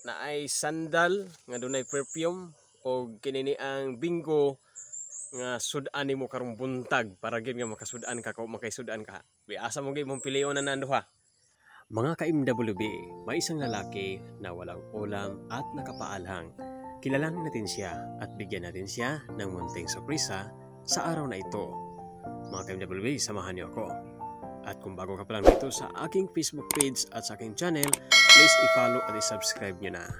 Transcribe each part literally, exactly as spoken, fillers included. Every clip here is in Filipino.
na ay sandal nga dunay perfume o kinini ang bingo nga sudan nimo karong buntag para gid nga makasudan ka ko makaisudan ka. Biasa mo gid mong pilion na nando ha. Mga ka-M W B, may isang lalaki na walang ulam at nakapaalhang. Kilalanin natin siya at bigyan natin siya ng munting sorpresa sa araw na ito. Mga ka-M W B, samahan niyo ako. At kung bago ka pa lang dito sa aking Facebook page at sa aking channel, please i-follow at i-subscribe nyo na.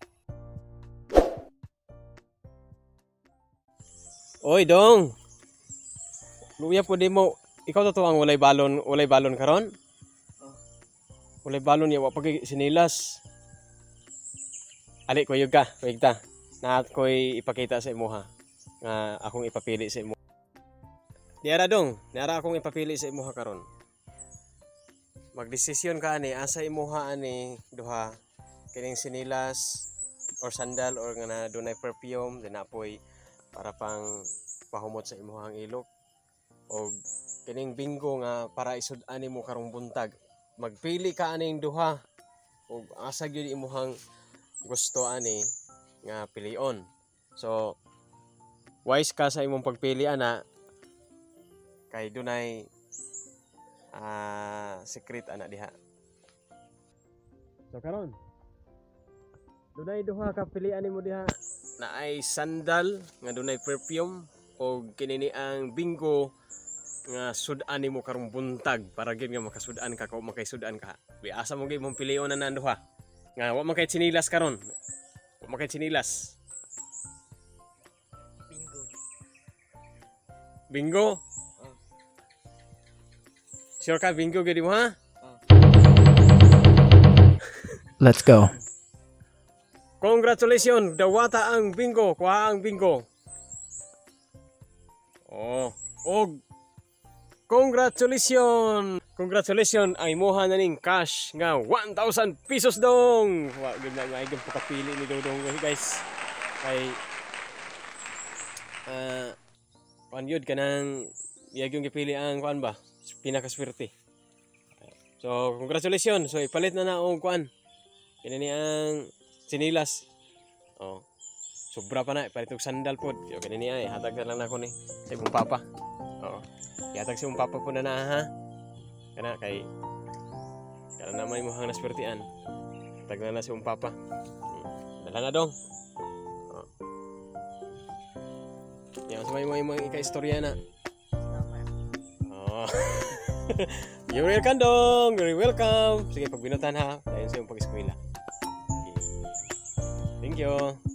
Oy dong! Luya po di mo, ikaw to ang walay balon, walay balon karon? Walay balon ya, wapag sinilas. Ali, kuyog ka, kuyog ta. Na ko'y ipakita sa imo ha. Nga akong ipapili sa imo. Diara dong, diara akong ipapili sa imo ha karon. Magdesisyon ka ani asa imuha ani duha kining sinilas or sandal or nga na dunay perfume din apoy para pang pahumot sa imuhang ilok o kining bingo nga para isud-an nimo karong buntag. Magpili ka aning duha o asa gyud imuhang gusto ani nga pilion. So wise ka sa imong pagpili ana kay dunay ah secret anak diha. So karon dunay duha ka pilian nimo diha na ay sandal nga dunay perfume o kinini ang bingo nga sudan nimo karong buntag para gid nga makasudan ka ko makaisudan ka. Biasa mo gid mong pilion na nando ha. Nga wa man kay sinilas karon. Wa man kay sinilas. Bingo. Bingo? Sure ka bingo gid mo ha? Let's go. Congratulations, dawata ang bingo, kuha ang bingo. Oh, og congratulations. Congratulations ay moha na ning cash nga one thousand pesos dong. Wa gid na nga gyud pakapili ni Dodong guys. Kay ah uh, kuan yun kanang iya gyud gipili ang kuan ba? Pinakaswerte. So, congratulations. So, ipalit na na og kuan. Kinani ang sinilas. Oh. Sobra pa na ipalit og sandal pod. So, kinani ay hatag na lang nako ni sa imong papa. Oo. Ihatag sa imong papa po na na ha. Kana kay kana na may muhang naswertian. Hatag na na sa imong papa. Hmm. Dala na dong. Oh. Yan sa may mga ika-istorya na. Oh. You're welcome dong. You're welcome. Sige, pagbinutan ha. Dahil sa iyong pag-eskwela. Okay. Thank you.